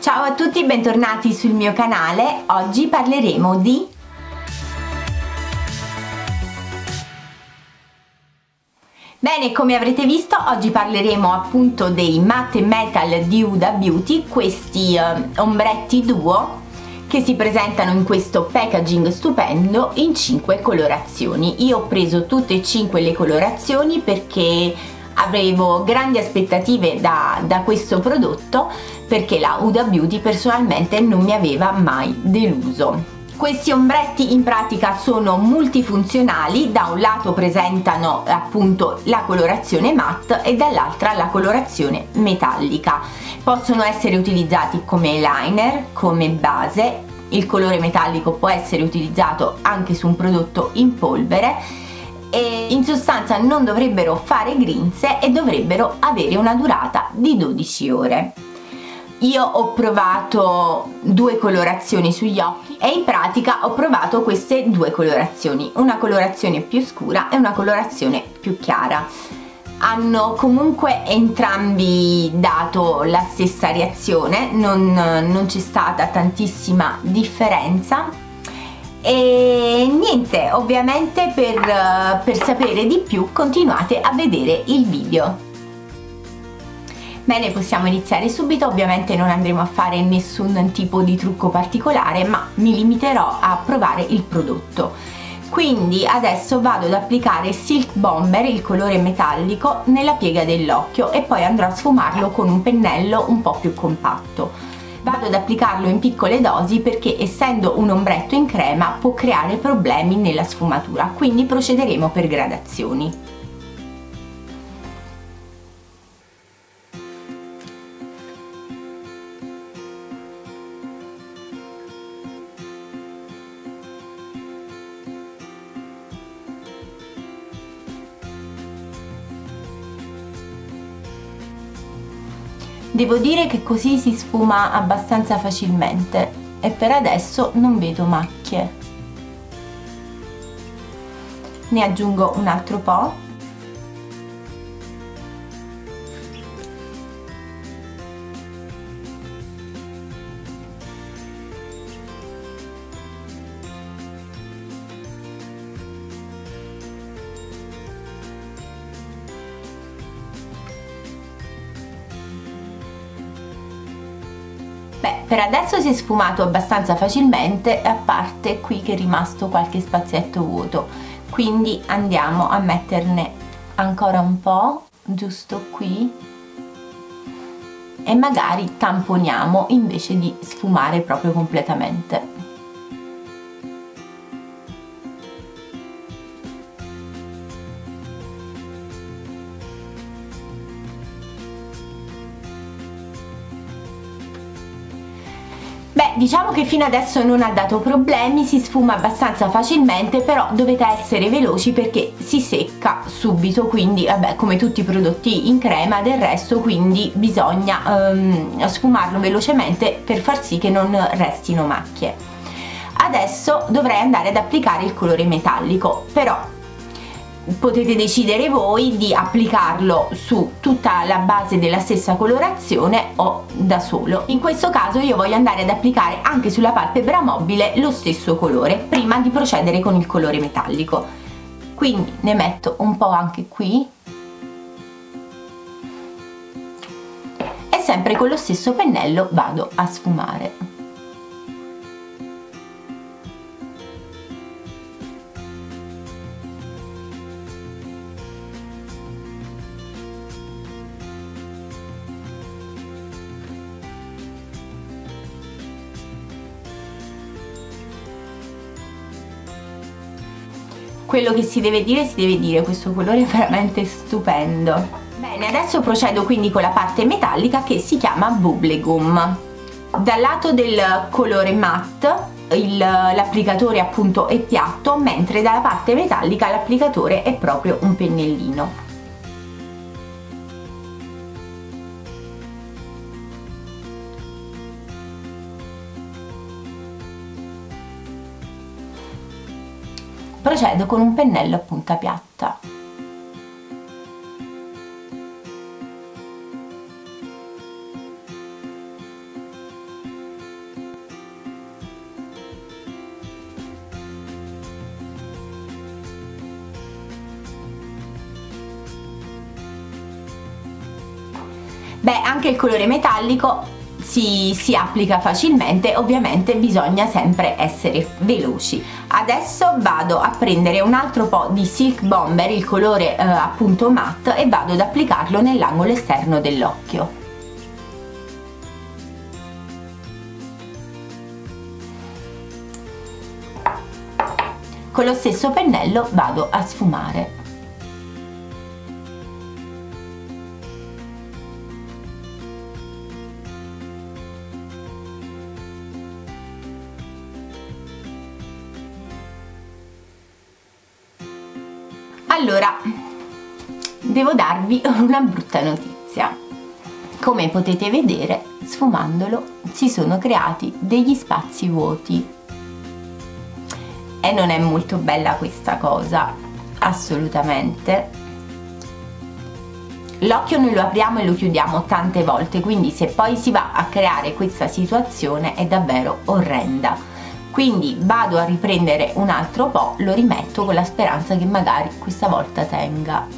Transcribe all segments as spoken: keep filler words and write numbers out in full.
Ciao a tutti, bentornati sul mio canale. Oggi parleremo di Bene, come avrete visto, oggi parleremo appunto dei Matte Metal di Huda Beauty, questi uh, ombretti duo che si presentano in questo packaging stupendo in cinque colorazioni. Io ho preso tutte e cinque le colorazioni perché avevo grandi aspettative da, da questo prodotto, perché la Huda Beauty personalmente non mi aveva mai deluso. Questi ombretti in pratica sono multifunzionali, da un lato presentano appunto la colorazione matte e dall'altra la colorazione metallica. Possono essere utilizzati come liner, come base, il colore metallico può essere utilizzato anche su un prodotto in polvere e in sostanza non dovrebbero fare grinze e dovrebbero avere una durata di dodici ore. Io ho provato due colorazioni sugli occhi e in pratica ho provato queste due colorazioni, una colorazione più scura e una colorazione più chiara. Hanno comunque entrambi dato la stessa reazione, non, non c'è stata tantissima differenza. E niente, ovviamente per, per sapere di più continuate a vedere il video. Bene, possiamo iniziare subito. Ovviamente non andremo a fare nessun tipo di trucco particolare, ma mi limiterò a provare il prodotto. Quindi adesso vado ad applicare Silk Bomber, il colore metallico, nella piega dell'occhio e poi andrò a sfumarlo con un pennello un po' più compatto. Vado ad applicarlo in piccole dosi perché, essendo un ombretto in crema, può creare problemi nella sfumatura, quindi procederemo per gradazioni. Devo dire che così si sfuma abbastanza facilmente e per adesso non vedo macchie. Ne aggiungo un altro po'. Beh, per adesso si è sfumato abbastanza facilmente, a parte qui che è rimasto qualche spazietto vuoto, quindi andiamo a metterne ancora un po', giusto qui, e magari tamponiamo invece di sfumare proprio completamente. Beh, diciamo che fino adesso non ha dato problemi, si sfuma abbastanza facilmente, però dovete essere veloci perché si secca subito, quindi vabbè, come tutti i prodotti in crema del resto, quindi bisogna um, sfumarlo velocemente per far sì che non restino macchie. Adesso dovrei andare ad applicare il colore metallico, però potete decidere voi di applicarlo su tutta la base della stessa colorazione o da solo. In questo caso io voglio andare ad applicare anche sulla palpebra mobile lo stesso colore prima di procedere con il colore metallico, quindi ne metto un po' anche qui e sempre con lo stesso pennello vado a sfumare. Quello che si deve dire, si deve dire, questo colore è veramente stupendo. Bene, adesso procedo quindi con la parte metallica che si chiama Bubblegum. Dal lato del colore matte l'applicatore appunto è piatto, mentre dalla parte metallica l'applicatore è proprio un pennellino. Procedo con un pennello a punta piatta. Beh, anche il colore metallico si, si applica facilmente, ovviamente bisogna sempre essere veloci. Adesso vado a prendere un altro po' di Silk Bomber, il colore eh, appunto matte, e vado ad applicarlo nell'angolo esterno dell'occhio. Con lo stesso pennello vado a sfumare. Allora, devo darvi una brutta notizia. Come potete vedere, sfumandolo si sono creati degli spazi vuoti e non è molto bella questa cosa, assolutamente. L'occhio noi lo apriamo e lo chiudiamo tante volte, quindi se poi si va a creare questa situazione è davvero orrenda. Quindi vado a riprendere un altro po', lo rimetto con la speranza che magari questa volta tenga.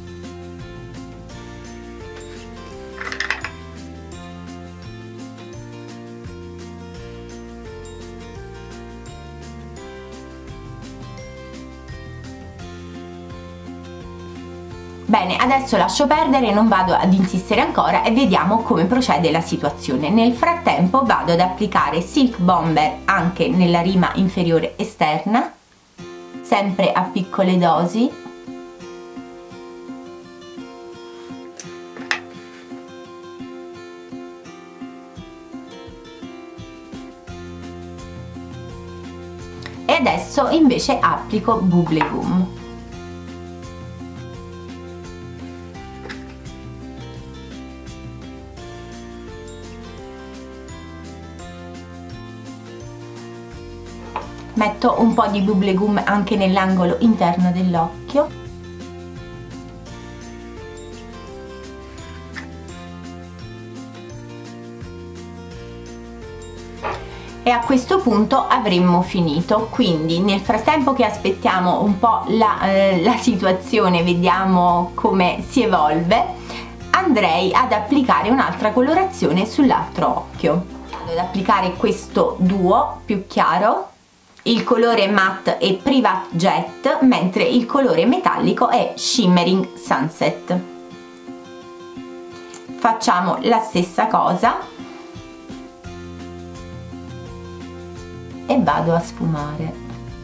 Bene, adesso lascio perdere, non vado ad insistere ancora e vediamo come procede la situazione. Nel frattempo vado ad applicare Silk Bomber anche nella rima inferiore esterna, sempre a piccole dosi. E adesso invece applico Bubble Gum. Metto un po' di Bubble Gum anche nell'angolo interno dell'occhio. E a questo punto avremmo finito, quindi nel frattempo che aspettiamo un po' la, eh, la situazione, vediamo come si evolve, andrei ad applicare un'altra colorazione sull'altro occhio. Vado ad applicare questo duo più chiaro. Il colore matte è Privat Jet, mentre il colore metallico è Shimmering Sunset. Facciamo la stessa cosa e vado a sfumare.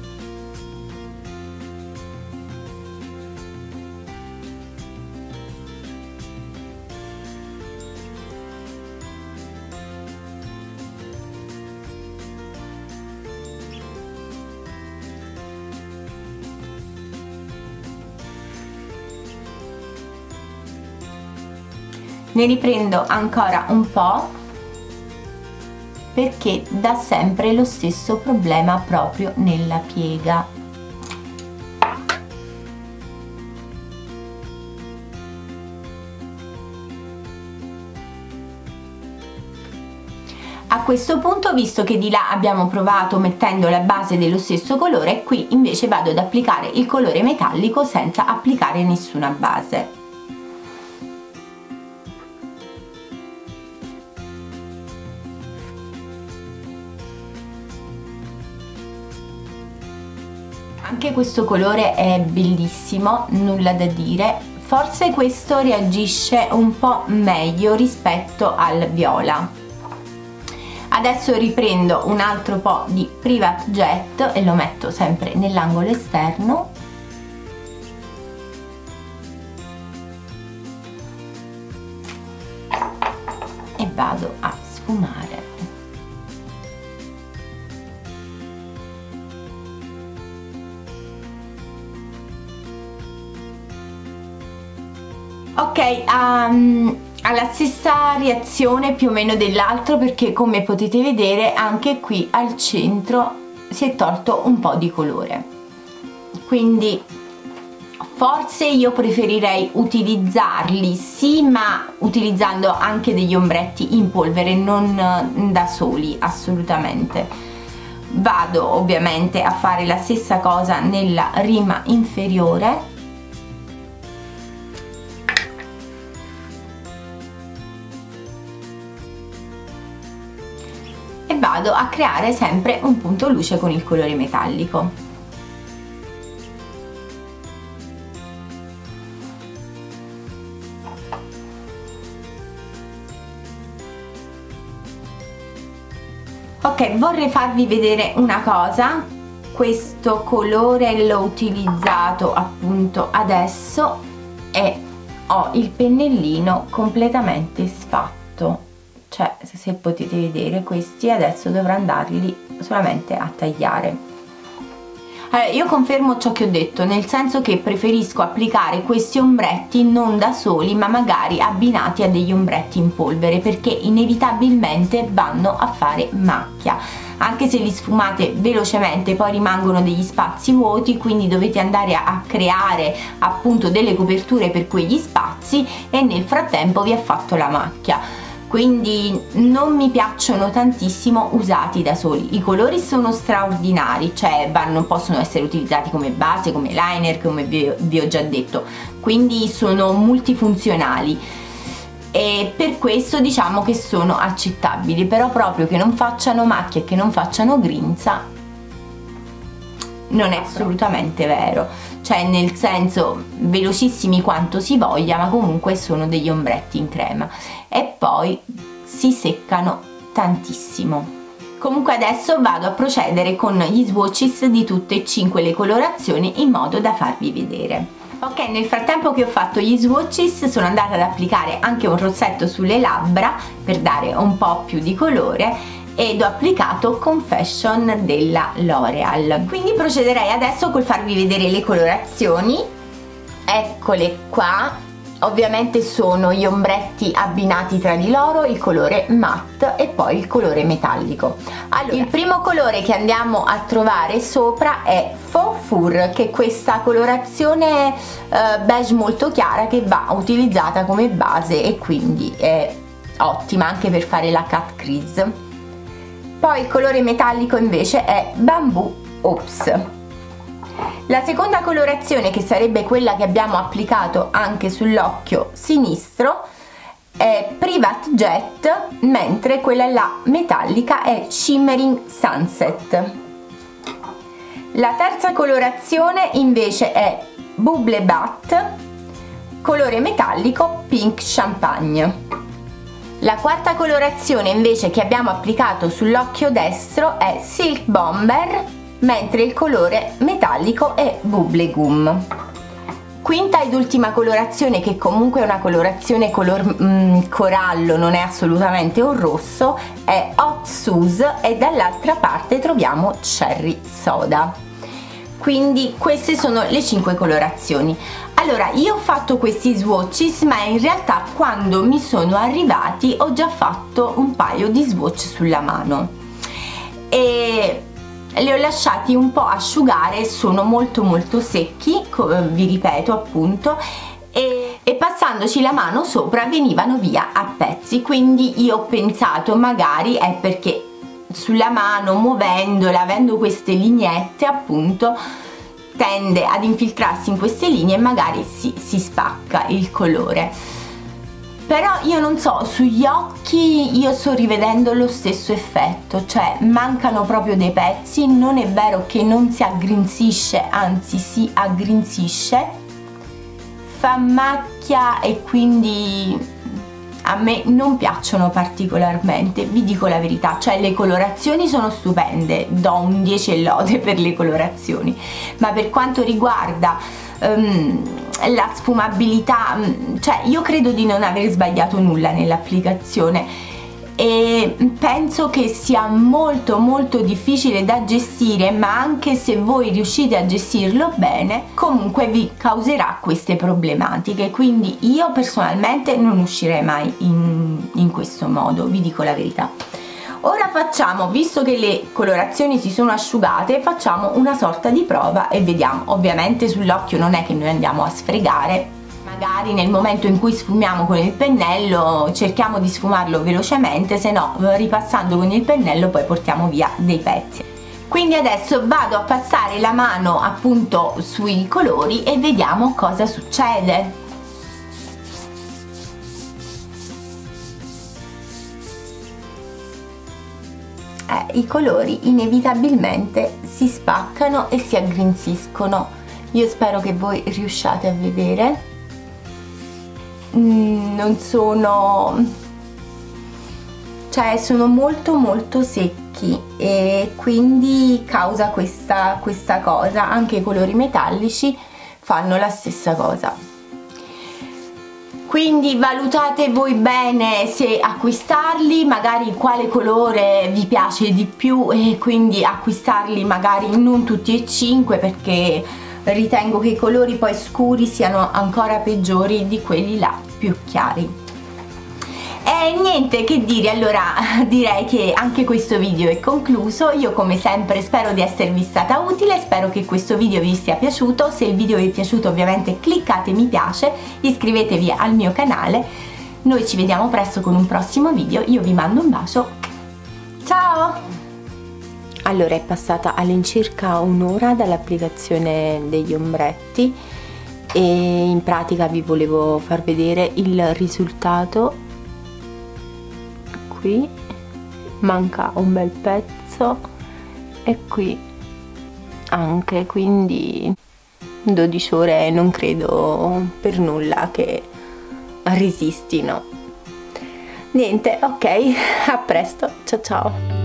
Ne riprendo ancora un po' perché dà sempre lo stesso problema proprio nella piega. A questo punto, visto che di là abbiamo provato mettendo la base dello stesso colore, qui invece vado ad applicare il colore metallico senza applicare nessuna base. Anche questo colore è bellissimo, nulla da dire. Forse questo reagisce un po' meglio rispetto al viola. Adesso riprendo un altro po' di Privat Jet e lo metto sempre nell'angolo esterno. E vado a sfumare. Ok, um, ha la stessa reazione più o meno dell'altro, perché come potete vedere anche qui al centro si è tolto un po' di colore, quindi forse io preferirei utilizzarli sì, ma utilizzando anche degli ombretti in polvere, non da soli, assolutamente. Vado ovviamente a fare la stessa cosa nella rima inferiore. vado a creare sempre un punto luce con il colore metallico. Ok, vorrei farvi vedere una cosa. Questo colore l'ho utilizzato appunto adesso e ho il pennellino completamente sfatto, cioè se potete vedere questi adesso dovrò andarli solamente a tagliare. Allora, io confermo ciò che ho detto, nel senso che preferisco applicare questi ombretti non da soli ma magari abbinati a degli ombretti in polvere, perché inevitabilmente vanno a fare macchia. Anche se li sfumate velocemente poi rimangono degli spazi vuoti, quindi dovete andare a creare appunto delle coperture per quegli spazi e nel frattempo vi ha fatto la macchia. Quindi non mi piacciono tantissimo usati da soli. I colori sono straordinari, cioè vanno, possono essere utilizzati come base, come liner, come vi, vi ho già detto, quindi sono multifunzionali e per questo diciamo che sono accettabili, però proprio che non facciano macchie e che non facciano grinza non è assolutamente vero, cioè nel senso velocissimi quanto si voglia, ma comunque sono degli ombretti in crema e poi si seccano tantissimo. Comunque adesso vado a procedere con gli swatches di tutte e cinque le colorazioni in modo da farvi vedere. Ok, nel frattempo che ho fatto gli swatches sono andata ad applicare anche un rossetto sulle labbra per dare un po' più di colore ed ho applicato Confession della L'Oreal. Quindi procederei adesso col farvi vedere le colorazioni. Eccole qua. Ovviamente sono gli ombretti abbinati tra di loro, il colore matte e poi il colore metallico. Allora, il primo colore che andiamo a trovare sopra è Faux Fur, che è questa colorazione eh, beige molto chiara che va utilizzata come base e quindi è ottima anche per fare la cut crease. Poi il colore metallico invece è Bamboo Oops. La seconda colorazione, che sarebbe quella che abbiamo applicato anche sull'occhio sinistro, è Private Jet, mentre quella là metallica è Shimmering Sunset. La terza colorazione invece è Bubble Butt, colore metallico Pink Champagne. La quarta colorazione invece che abbiamo applicato sull'occhio destro è Silk Bomber, mentre il colore metallico è Bubble Gum. Quinta ed ultima colorazione, che comunque è una colorazione color mm, corallo, non è assolutamente un rosso, è Hot Suze e dall'altra parte troviamo Cherry Soda. Quindi queste sono le cinque colorazioni. Allora, io ho fatto questi swatches, ma in realtà quando mi sono arrivati ho già fatto un paio di swatch sulla mano e li ho lasciati un po' asciugare, sono molto molto secchi, vi ripeto appunto, e, e passandoci la mano sopra venivano via a pezzi, quindi io ho pensato magari è perché sulla mano, muovendola, avendo queste lineette appunto, tende ad infiltrarsi in queste linee e magari si, si spacca il colore. Però io non so, sugli occhi io sto rivedendo lo stesso effetto, cioè mancano proprio dei pezzi, non è vero che non si aggrinsisce, anzi si aggrinsisce, fa macchia e quindi a me non piacciono particolarmente, vi dico la verità, cioè le colorazioni sono stupende, do un dieci e lode per le colorazioni, ma per quanto riguarda um, la sfumabilità, cioè io credo di non aver sbagliato nulla nell'applicazione e penso che sia molto molto difficile da gestire, ma anche se voi riuscite a gestirlo bene comunque vi causerà queste problematiche, quindi io personalmente non uscirei mai in, in questo modo, vi dico la verità. Ora facciamo, visto che le colorazioni si sono asciugate, facciamo una sorta di prova e vediamo. Ovviamente sull'occhio non è che noi andiamo a sfregare, magari nel momento in cui sfumiamo con il pennello cerchiamo di sfumarlo velocemente, se no ripassando con il pennello poi portiamo via dei pezzi. Quindi adesso vado a passare la mano appunto sui colori e vediamo cosa succede. eh, i colori inevitabilmente si spaccano e si aggrinsiscono. Io spero che voi riusciate a vedere. Mm, non sono, cioè sono molto molto secchi e quindi causa questa, questa cosa. Anche i colori metallici fanno la stessa cosa, quindi valutate voi bene se acquistarli, magari quale colore vi piace di più, e quindi acquistarli magari non tutti e cinque, perché ritengo che i colori poi scuri siano ancora peggiori di quelli là più chiari. E niente che dire, allora direi che anche questo video è concluso. Io come sempre spero di esservi stata utile, spero che questo video vi sia piaciuto. Se il video vi è piaciuto ovviamente cliccate mi piace, iscrivetevi al mio canale. Noi ci vediamo presto con un prossimo video, io vi mando un bacio, ciao! Allora è passata all'incirca un'ora dall'applicazione degli ombretti e in pratica vi volevo far vedere il risultato. Qui manca un bel pezzo e qui anche, quindi dodici ore non credo per nulla che resistino. Niente, ok, a presto, ciao ciao!